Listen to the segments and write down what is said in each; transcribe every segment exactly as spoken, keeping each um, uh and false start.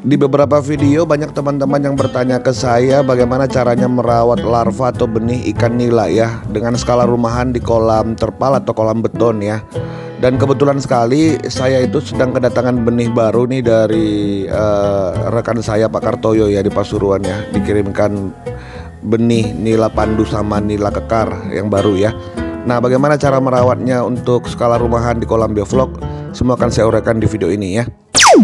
Di beberapa video banyak teman-teman yang bertanya ke saya bagaimana caranya merawat larva atau benih ikan nila ya, dengan skala rumahan di kolam terpal atau kolam beton ya. Dan kebetulan sekali saya itu sedang kedatangan benih baru nih dari uh, rekan saya Pak Kartoyo ya di Pasuruan ya. Dikirimkan benih nila pandu sama nila kekar yang baru ya. Nah, bagaimana cara merawatnya untuk skala rumahan di kolam biovlog, semua akan saya uraikan di video ini ya.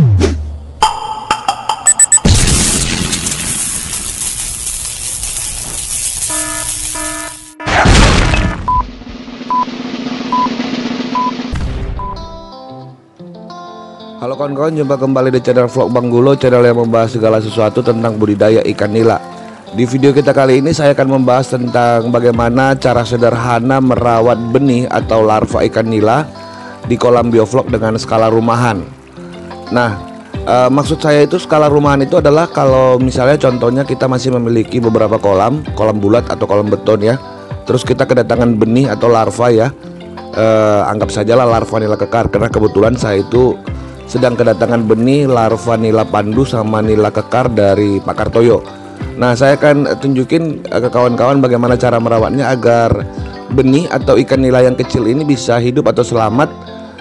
Halo kawan-kawan, jumpa kembali di channel vlog Bang Gulo, channel yang membahas segala sesuatu tentang budidaya ikan nila. Di video kita kali ini saya akan membahas tentang bagaimana cara sederhana merawat benih atau larva ikan nila di kolam biovlog dengan skala rumahan. Nah, e, maksud saya itu skala rumahan itu adalah kalau misalnya contohnya kita masih memiliki beberapa kolam, kolam bulat atau kolam beton ya. Terus kita kedatangan benih atau larva ya. E, anggap sajalah larva nila kekar, karena kebetulan saya itu sedang kedatangan benih larva nila pandu sama nila kekar dari Pak Kartoyo. Nah, saya akan tunjukin ke kawan-kawan bagaimana cara merawatnya agar benih atau ikan nila yang kecil ini bisa hidup atau selamat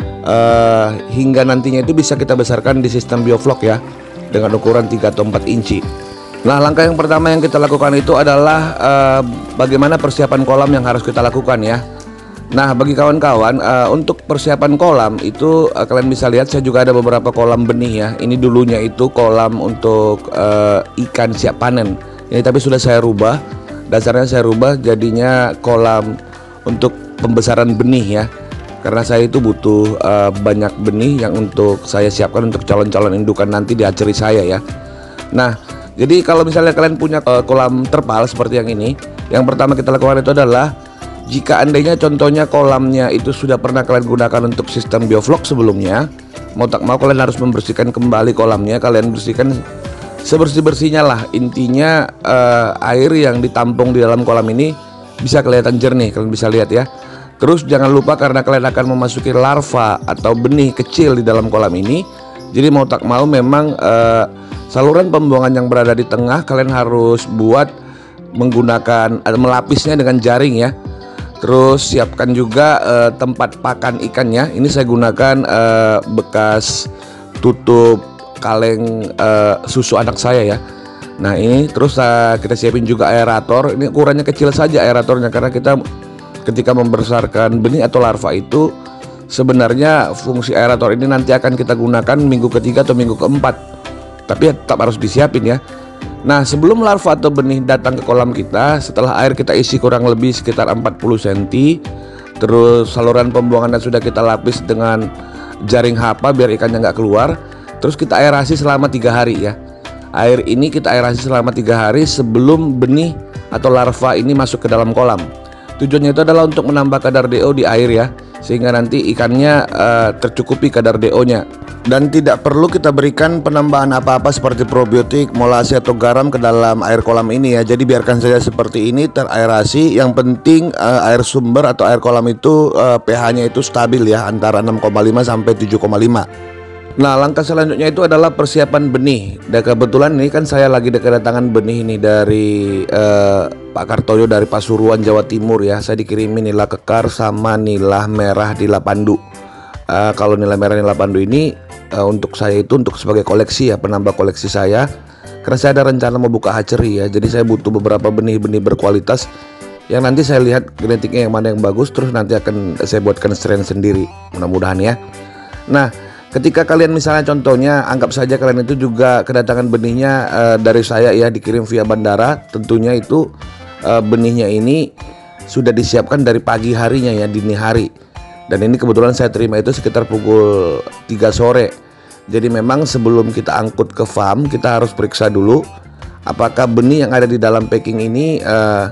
uh, hingga nantinya itu bisa kita besarkan di sistem biovlog ya, dengan ukuran tiga atau empat inci. Nah, langkah yang pertama yang kita lakukan itu adalah uh, bagaimana persiapan kolam yang harus kita lakukan ya. Nah, bagi kawan-kawan, uh, untuk persiapan kolam itu uh, kalian bisa lihat saya juga ada beberapa kolam benih ya. Ini dulunya itu kolam untuk uh, ikan siap panen. Ini tapi sudah saya rubah. Dasarnya saya rubah jadinya kolam untuk pembesaran benih ya. Karena saya itu butuh uh, banyak benih yang untuk saya siapkan untuk calon-calon indukan nanti di hatchery saya ya. Nah, jadi kalau misalnya kalian punya uh, kolam terpal seperti yang ini, yang pertama kita lakukan itu adalah jika andainya contohnya kolamnya itu sudah pernah kalian gunakan untuk sistem biovlog sebelumnya, mau tak mau kalian harus membersihkan kembali kolamnya. Kalian bersihkan sebersih-bersihnya lah. Intinya uh, air yang ditampung di dalam kolam ini bisa kelihatan jernih, kalian bisa lihat ya. Terus jangan lupa karena kalian akan memasuki larva atau benih kecil di dalam kolam ini, jadi mau tak mau memang uh, saluran pembuangan yang berada di tengah kalian harus buat menggunakan uh, melapisnya dengan jaring ya. Terus siapkan juga uh, tempat pakan ikannya. Ini saya gunakan uh, bekas tutup kaleng uh, susu anak saya ya. Nah, ini terus uh, kita siapin juga aerator. Ini ukurannya kecil saja aeratornya, karena kita ketika membesarkan benih atau larva itu sebenarnya fungsi aerator ini nanti akan kita gunakan minggu ketiga atau minggu keempat. Tapi ya, tetap harus disiapin ya. Nah, sebelum larva atau benih datang ke kolam kita, setelah air kita isi kurang lebih sekitar empat puluh sentimeter, terus saluran pembuangannya sudah kita lapis dengan jaring H P A biar ikannya nggak keluar. Terus kita aerasi selama tiga hari ya. Air ini kita aerasi selama tiga hari sebelum benih atau larva ini masuk ke dalam kolam. Tujuannya itu adalah untuk menambah kadar D O di air ya, sehingga nanti ikannya uh, tercukupi kadar D O-nya. Dan tidak perlu kita berikan penambahan apa-apa seperti probiotik, molase atau garam ke dalam air kolam ini ya. Jadi biarkan saja seperti ini teraerasi. Yang penting uh, air sumber atau air kolam itu uh, pH-nya itu stabil ya, antara enam koma lima sampai tujuh koma lima. Nah, langkah selanjutnya itu adalah persiapan benih. Dan kebetulan ini kan saya lagi kedatangan benih ini dari uh, Pak Kartoyo dari Pasuruan, Jawa Timur ya. Saya dikirimin nila kekar sama nila merah nila pandu. Uh, kalau nila merah nila pandu ini uh, untuk saya itu untuk sebagai koleksi ya, penambah koleksi saya. Karena saya ada rencana mau buka hatchery ya. Jadi saya butuh beberapa benih-benih berkualitas yang nanti saya lihat genetiknya yang mana yang bagus, terus nanti akan saya buatkan strain sendiri, mudah-mudahan ya. Nah, ketika kalian misalnya contohnya anggap saja kalian itu juga kedatangan benihnya uh, dari saya ya, dikirim via bandara, tentunya itu uh, benihnya ini sudah disiapkan dari pagi harinya ya, dini hari. Dan ini kebetulan saya terima itu sekitar pukul tiga sore. Jadi memang sebelum kita angkut ke farm, kita harus periksa dulu apakah benih yang ada di dalam packing ini uh,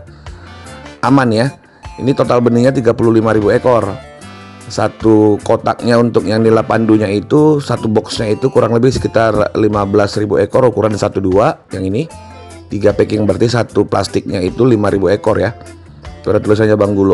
aman ya. Ini total benihnya tiga puluh lima ribu ekor. Satu kotaknya untuk yang nila pandunya itu, satu boxnya itu kurang lebih sekitar lima belas ribu ekor, ukuran satu dua. Yang ini tiga packing, berarti satu plastiknya itu lima ribu ekor ya. Itu ada tulisannya Bang Gulo.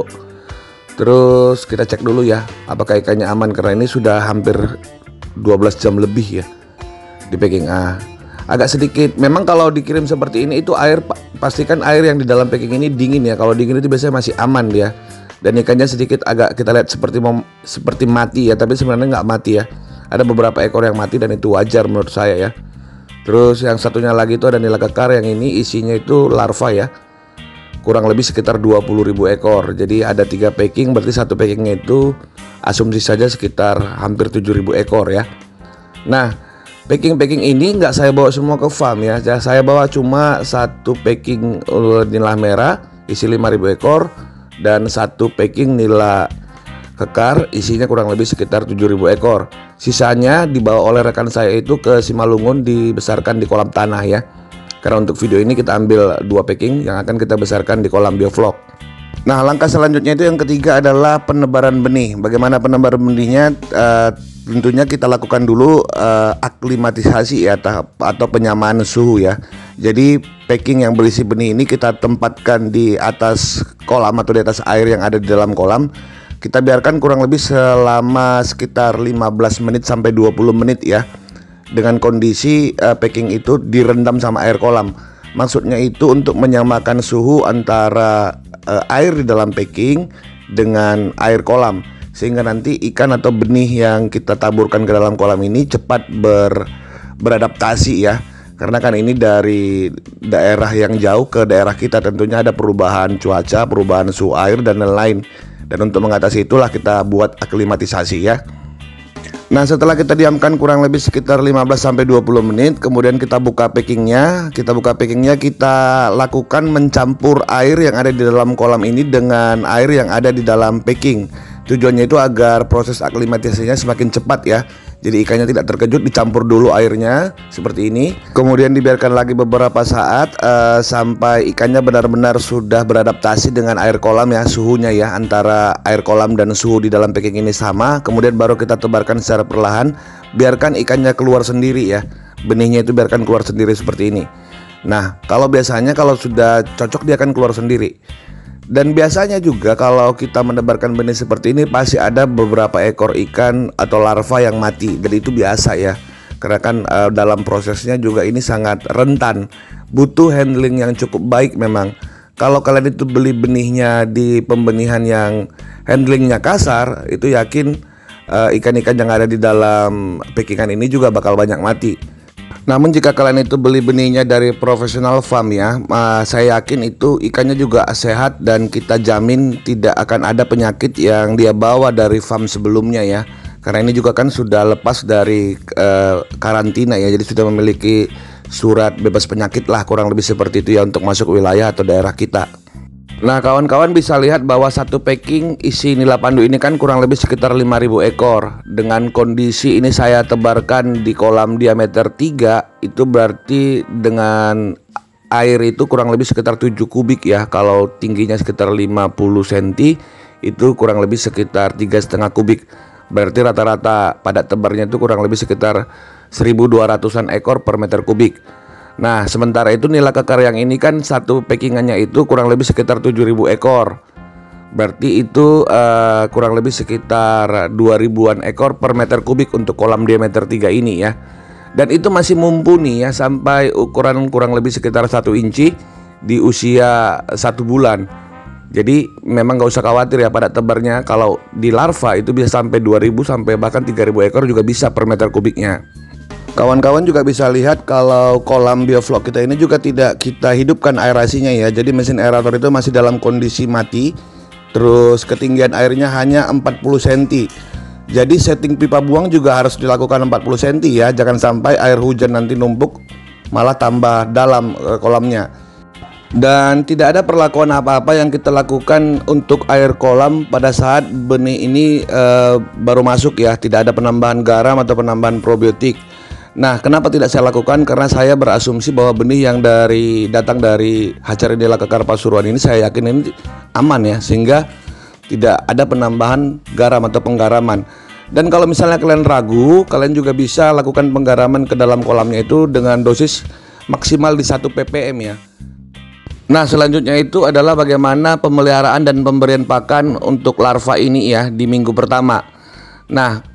Terus kita cek dulu ya apakah ikannya aman, karena ini sudah hampir dua belas jam lebih ya di packing. Ah, agak sedikit. Memang kalau dikirim seperti ini itu air, pastikan air yang di dalam packing ini dingin ya. Kalau dingin itu biasanya masih aman dia. Dan ikannya sedikit agak kita lihat seperti mem, seperti mati ya, tapi sebenarnya nggak mati ya. Ada beberapa ekor yang mati dan itu wajar menurut saya ya. Terus yang satunya lagi itu ada nila kekar, yang ini isinya itu larva ya. Kurang lebih sekitar dua puluh ribu ekor. Jadi ada tiga packing, berarti satu packingnya itu asumsi saja sekitar hampir tujuh ribu ekor ya. Nah, packing-packing ini nggak saya bawa semua ke farm ya. Saya bawa cuma satu packing nila merah isi lima ribu ekor dan satu packing nila kekar isinya kurang lebih sekitar tujuh ribu ekor. Sisanya dibawa oleh rekan saya itu ke Simalungun dibesarkan di kolam tanah ya. Karena untuk video ini kita ambil dua packing yang akan kita besarkan di kolam biovlog. Nah, langkah selanjutnya itu yang ketiga adalah penebaran benih. Bagaimana penebaran benihnya? Uh, tentunya kita lakukan dulu uh, aklimatisasi ya, atau penyamaan suhu ya. Jadi packing yang berisi benih ini kita tempatkan di atas kolam atau di atas air yang ada di dalam kolam. Kita biarkan kurang lebih selama sekitar lima belas menit sampai dua puluh menit ya. Dengan kondisi uh, packing itu direndam sama air kolam. Maksudnya itu untuk menyamakan suhu antara uh, air di dalam packing dengan air kolam, sehingga nanti ikan atau benih yang kita taburkan ke dalam kolam ini cepat ber, beradaptasi ya. Karena kan ini dari daerah yang jauh ke daerah kita, tentunya ada perubahan cuaca, perubahan suhu air dan lain-lain. Dan untuk mengatasi itulah kita buat aklimatisasi ya. Nah, setelah kita diamkan kurang lebih sekitar lima belas sampai dua puluh menit, kemudian kita buka packingnya. Kita buka packingnya, kita lakukan mencampur air yang ada di dalam kolam ini dengan air yang ada di dalam packing. Tujuannya itu agar proses aklimatisasinya semakin cepat ya. Jadi ikannya tidak terkejut, dicampur dulu airnya seperti ini. Kemudian dibiarkan lagi beberapa saat uh, sampai ikannya benar-benar sudah beradaptasi dengan air kolam ya, suhunya ya, antara air kolam dan suhu di dalam packing ini sama. Kemudian baru kita tebarkan secara perlahan. Biarkan ikannya keluar sendiri ya. Benihnya itu biarkan keluar sendiri seperti ini. Nah, kalau biasanya kalau sudah cocok dia akan keluar sendiri. Dan biasanya juga kalau kita menebarkan benih seperti ini pasti ada beberapa ekor ikan atau larva yang mati. Dan itu biasa ya. Karena kan uh, dalam prosesnya juga ini sangat rentan. Butuh handling yang cukup baik memang. Kalau kalian itu beli benihnya di pembenihan yang handlingnya kasar, itu yakin uh, ikan-ikan yang ada di dalam packingan ini juga bakal banyak mati. Namun jika kalian itu beli benihnya dari profesional farm ya, uh, saya yakin itu ikannya juga sehat dan kita jamin tidak akan ada penyakit yang dia bawa dari farm sebelumnya ya. Karena ini juga kan sudah lepas dari uh, karantina ya, jadi sudah memiliki surat bebas penyakit lah, kurang lebih seperti itu ya, untuk masuk wilayah atau daerah kita. Nah, kawan-kawan bisa lihat bahwa satu packing isi nila pandu ini kan kurang lebih sekitar lima ribu ekor. Dengan kondisi ini saya tebarkan di kolam diameter tiga, itu berarti dengan air itu kurang lebih sekitar tujuh kubik ya. Kalau tingginya sekitar lima puluh sentimeter, itu kurang lebih sekitar tiga koma lima kubik. Berarti rata-rata padat tebarnya itu kurang lebih sekitar seribu dua ratusan ekor per meter kubik. Nah, sementara itu nila kekar yang ini kan satu packingannya itu kurang lebih sekitar tujuh ribu ekor. Berarti itu uh, kurang lebih sekitar dua ribuan ekor per meter kubik untuk kolam diameter tiga ini ya. Dan itu masih mumpuni ya, sampai ukuran kurang lebih sekitar satu inci di usia satu bulan. Jadi memang gak usah khawatir ya pada tebarnya. Kalau di larva itu bisa sampai dua ribu sampai bahkan tiga ribu ekor juga bisa per meter kubiknya. Kawan-kawan juga bisa lihat kalau kolam biovlog kita ini juga tidak kita hidupkan aerasinya ya. Jadi mesin aerator itu masih dalam kondisi mati. Terus ketinggian airnya hanya empat puluh sentimeter. Jadi setting pipa buang juga harus dilakukan empat puluh sentimeter ya. Jangan sampai air hujan nanti numpuk malah tambah dalam e, kolamnya. Dan tidak ada perlakuan apa-apa yang kita lakukan untuk air kolam pada saat benih ini e, baru masuk ya. Tidak ada penambahan garam atau penambahan probiotik. Nah, kenapa tidak saya lakukan? Karena saya berasumsi bahwa benih yang dari datang dari hatchery nila kekar Pasuruan ini saya yakin ini aman ya, sehingga tidak ada penambahan garam atau penggaraman. Dan kalau misalnya kalian ragu, kalian juga bisa lakukan penggaraman ke dalam kolamnya itu dengan dosis maksimal di satu ppm ya. Nah, selanjutnya itu adalah bagaimana pemeliharaan dan pemberian pakan untuk larva ini ya di minggu pertama. Nah,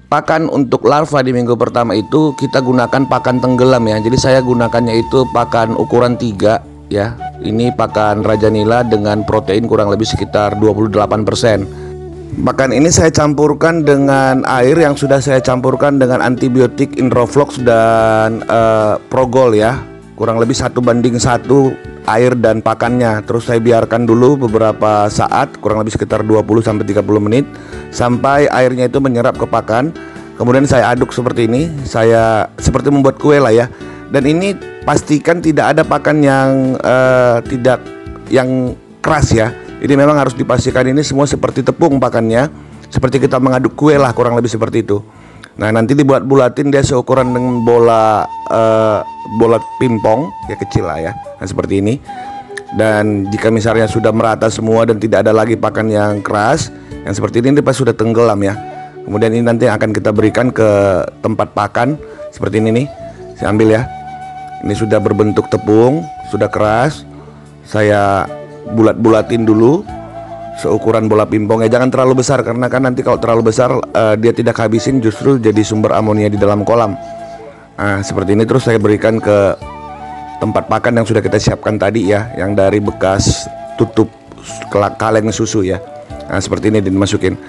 pakan untuk larva di minggu pertama itu kita gunakan pakan tenggelam ya. Jadi saya gunakannya itu pakan ukuran tiga ya. Ini pakan Raja Nila dengan protein kurang lebih sekitar dua puluh delapan persen. Pakan ini saya campurkan dengan air yang sudah saya campurkan dengan antibiotik Inroflox dan uh, Progol ya. Kurang lebih satu banding satu air dan pakannya. Terus saya biarkan dulu beberapa saat, kurang lebih sekitar dua puluh sampai tiga puluh menit, sampai airnya itu menyerap ke pakan. Kemudian saya aduk seperti ini. Saya seperti membuat kue lah ya. Dan ini pastikan tidak ada pakan yang uh, tidak yang keras ya. Jadi memang harus dipastikan ini semua seperti tepung pakannya, seperti kita mengaduk kue lah, kurang lebih seperti itu. Nah nanti dibuat-bulatin dia seukuran dengan bola uh, bola pingpong ya, kecil lah ya. Nah seperti ini. Dan jika misalnya sudah merata semua dan tidak ada lagi pakan yang keras, yang seperti ini pas sudah tenggelam ya. Kemudian ini nanti akan kita berikan ke tempat pakan seperti ini nih. Saya ambil ya. Ini sudah berbentuk tepung, sudah keras. Saya bulat-bulatin dulu seukuran bola pingpong ya, jangan terlalu besar karena kan nanti kalau terlalu besar uh, dia tidak habisin, justru jadi sumber amonia di dalam kolam. Nah seperti ini. Terus saya berikan ke tempat pakan yang sudah kita siapkan tadi ya, yang dari bekas tutup kaleng susu ya. Nah seperti ini dimasukin.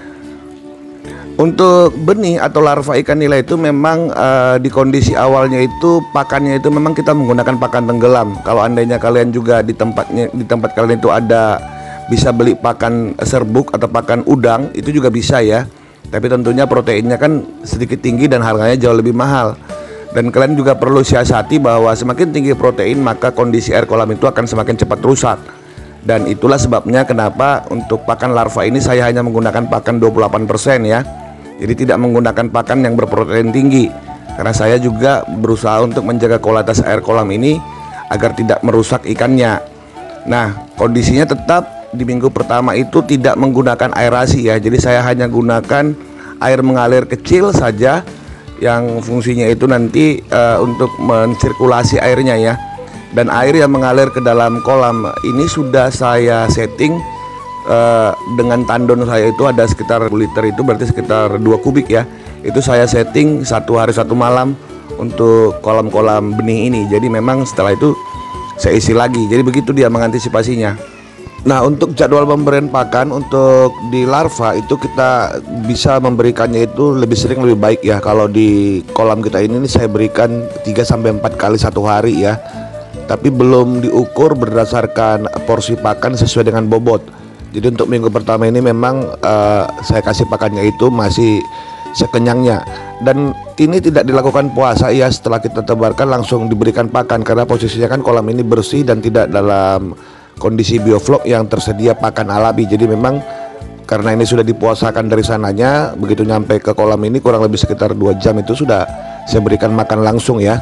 Untuk benih atau larva ikan nila itu memang uh, di kondisi awalnya itu pakannya itu memang kita menggunakan pakan tenggelam. Kalau andainya kalian juga di tempatnya di tempat kalian itu ada bisa beli pakan serbuk atau pakan udang, itu juga bisa ya. Tapi tentunya proteinnya kan sedikit tinggi dan harganya jauh lebih mahal. Dan kalian juga perlu siasati bahwa semakin tinggi protein maka kondisi air kolam itu akan semakin cepat rusak. Dan itulah sebabnya kenapa untuk pakan larva ini saya hanya menggunakan pakan dua puluh delapan persen ya. Jadi tidak menggunakan pakan yang berprotein tinggi, karena saya juga berusaha untuk menjaga kualitas air kolam ini agar tidak merusak ikannya. Nah kondisinya tetap di minggu pertama itu tidak menggunakan aerasi ya. Jadi saya hanya gunakan air mengalir kecil saja, yang fungsinya itu nanti uh, untuk mensirkulasi airnya ya. Dan air yang mengalir ke dalam kolam ini sudah saya setting Uh, dengan tandon saya itu ada sekitar liter, itu berarti sekitar dua kubik ya. Itu saya setting satu hari satu malam untuk kolam-kolam benih ini. Jadi memang setelah itu saya isi lagi. Jadi begitu dia mengantisipasinya. Nah untuk jadwal pemberian pakan untuk di larva itu kita bisa memberikannya itu lebih sering lebih baik ya. Kalau di kolam kita ini saya berikan tiga sampai empat kali satu hari ya. Tapi belum diukur berdasarkan porsi pakan sesuai dengan bobot. Jadi untuk minggu pertama ini memang uh, saya kasih pakannya itu masih sekenyangnya. Dan ini tidak dilakukan puasa ya, setelah kita tebarkan langsung diberikan pakan, karena posisinya kan kolam ini bersih dan tidak dalam kondisi bioflok yang tersedia pakan alami. Jadi memang karena ini sudah dipuasakan dari sananya, begitu nyampe ke kolam ini kurang lebih sekitar dua jam itu sudah saya berikan makan langsung ya.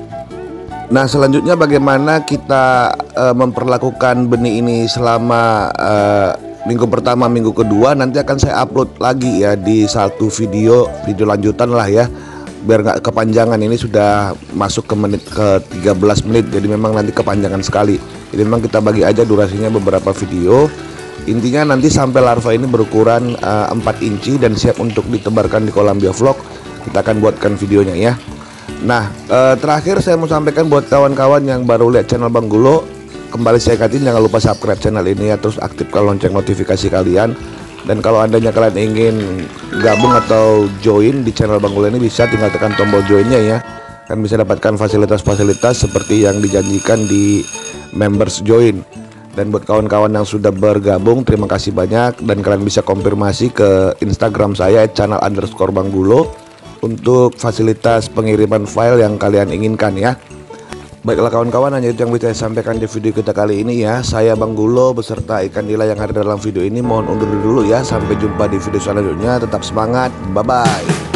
Nah selanjutnya bagaimana kita uh, memperlakukan benih ini selama uh, minggu pertama, minggu kedua, nanti akan saya upload lagi ya di satu video video lanjutan lah ya, biar nggak kepanjangan. Ini sudah masuk ke menit ke tiga belas menit, jadi memang nanti kepanjangan sekali. Jadi memang kita bagi aja durasinya beberapa video. Intinya nanti sampai larva ini berukuran uh, empat inci dan siap untuk ditebarkan di kolam bioflok, kita akan buatkan videonya ya. Nah eh, terakhir saya mau sampaikan buat kawan-kawan yang baru lihat channel Bang Gulo, kembali saya ingatin jangan lupa subscribe channel ini ya, terus aktifkan lonceng notifikasi kalian. Dan kalau andanya kalian ingin gabung atau join di channel Bang Gulo ini, bisa tinggal tekan tombol joinnya ya, kan bisa dapatkan fasilitas-fasilitas seperti yang dijanjikan di members join. Dan buat kawan-kawan yang sudah bergabung, terima kasih banyak, dan kalian bisa konfirmasi ke Instagram saya channel underscore Bang Gulo untuk fasilitas pengiriman file yang kalian inginkan ya. Baiklah kawan-kawan, hanya itu yang bisa saya sampaikan di video kita kali ini ya. Saya Bang Gulo beserta ikan nila yang ada dalam video ini mohon undur dulu ya. Sampai jumpa di video selanjutnya, tetap semangat, bye bye.